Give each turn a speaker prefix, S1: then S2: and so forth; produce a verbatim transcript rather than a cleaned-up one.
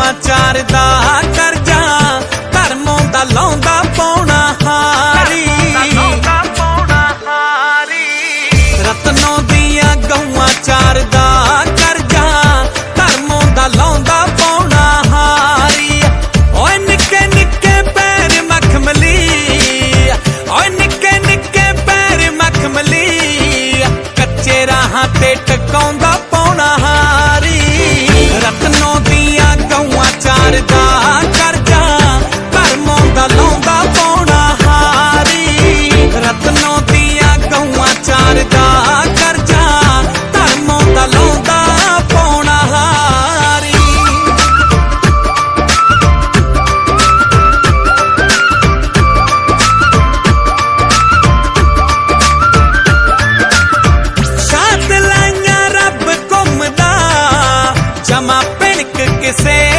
S1: चारदा करजा धर्मों दा लौंदा पौना हारी रत्नों दिया गौआ चारदा करजा धर्मों दा लौंदा पौना हारी ओए निक्के निक्के पैर मखमली ओए निक्के निक्के पैर मखमली कच्चे राहां ते टकाउंदा पौना हारी रत्नों दिया गौआ चारदा करजा धर्मों दा लौंदा पौना हारी रत्नों दिया गौआ चारदा करजा धर्मों दा लौंदा पौना हारी साथ लाइया रब घुमदा जमा पिणक किसे